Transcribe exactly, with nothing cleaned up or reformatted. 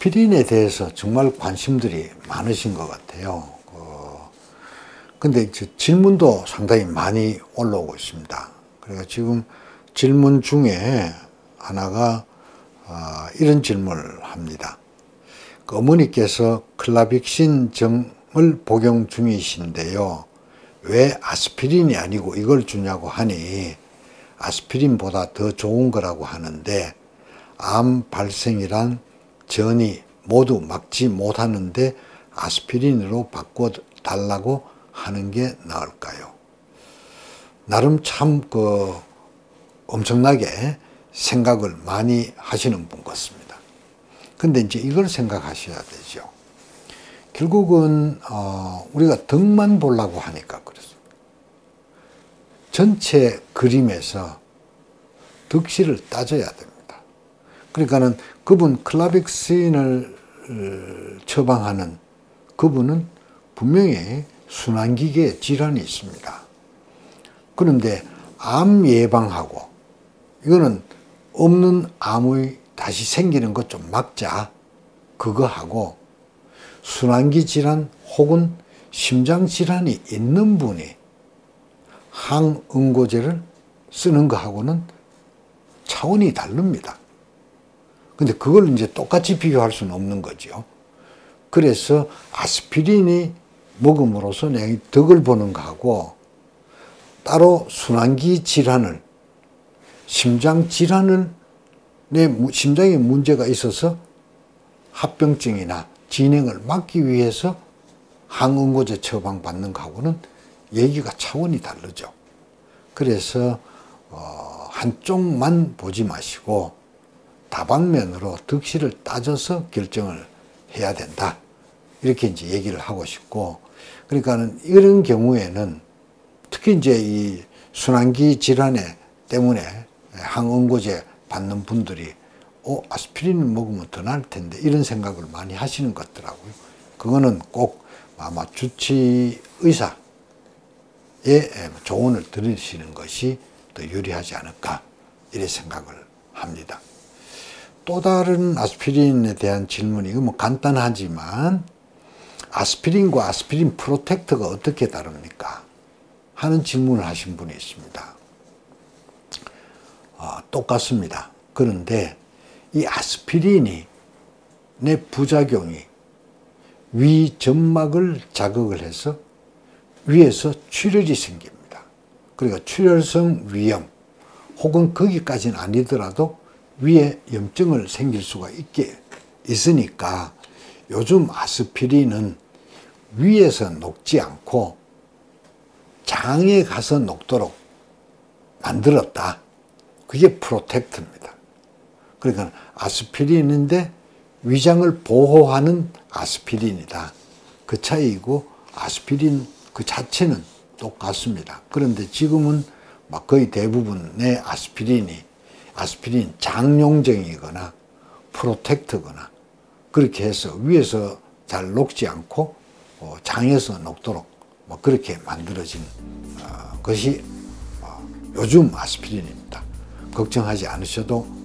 아스피린에 대해서 정말 관심들이 많으신 것 같아요. 어, 근데 이제 질문도 상당히 많이 올라오고 있습니다. 그래서 지금 질문 중에 하나가 어, 이런 질문을 합니다. 그 어머니께서 클라빅신 정을 복용 중이신데요. 왜 아스피린이 아니고 이걸 주냐고 하니 아스피린보다 더 좋은 거라고 하는데 암 발생이란 전이 모두 막지 못하는데 아스피린으로 바꿔달라고 하는 게 나을까요? 나름 참 그 엄청나게 생각을 많이 하시는 분 같습니다. 근데 이제 이걸 생각하셔야 되죠. 결국은 어 우리가 덕만 보려고 하니까 그렇습니다. 전체 그림에서 덕실을 따져야 됩니다. 그러니까는 그분 클라빅신을 처방하는 그분은 분명히 순환기계 질환이 있습니다. 그런데 암 예방하고 이거는 없는 암의 다시 생기는 것 좀 막자 그거 하고 순환기 질환 혹은 심장 질환이 있는 분이 항응고제를 쓰는 거하고는 차원이 다릅니다. 근데 그걸 이제 똑같이 비교할 수는 없는 거죠. 그래서 아스피린이 먹음으로써 내가 덕을 보는 거하고 따로 순환기 질환을 심장 질환을 내 심장에 문제가 있어서 합병증이나 진행을 막기 위해서 항응고제 처방받는 거하고는 얘기가 차원이 다르죠. 그래서 어, 한쪽만 보지 마시고 다방면으로 덕실을 따져서 결정을 해야 된다. 이렇게 이제 얘기를 하고 싶고, 그러니까는 이런 경우에는 특히 이제 이 순환기 질환에 때문에 항응고제 받는 분들이 어, 아스피린을 먹으면 더 나을 텐데 이런 생각을 많이 하시는 것 같더라고요. 그거는 꼭 아마 주치 의사의 조언을 들으시는 것이 더 유리하지 않을까 이렇게 생각을 합니다. 또 다른 아스피린에 대한 질문이 뭐 간단하지만 아스피린과 아스피린 프로텍터가 어떻게 다릅니까? 하는 질문을 하신 분이 있습니다. 어, 똑같습니다. 그런데 이 아스피린이 내 부작용이 위 점막을 자극을 해서 위에서 출혈이 생깁니다. 그러니까 출혈성 위염 혹은 거기까지는 아니더라도 위에 염증을 생길 수가 있게 있으니까 요즘 아스피린은 위에서 녹지 않고 장에 가서 녹도록 만들었다. 그게 프로텍트입니다. 그러니까 아스피린인데 위장을 보호하는 아스피린이다. 그 차이이고 아스피린 그 자체는 똑같습니다. 그런데 지금은 막 거의 대부분의 아스피린이 아스피린 장용정이거나 프로텍트거나 그렇게 해서 위에서 잘 녹지 않고 어, 장에서 녹도록 뭐 그렇게 만들어진 어, 것이 어, 요즘 아스피린입니다. 걱정하지 않으셔도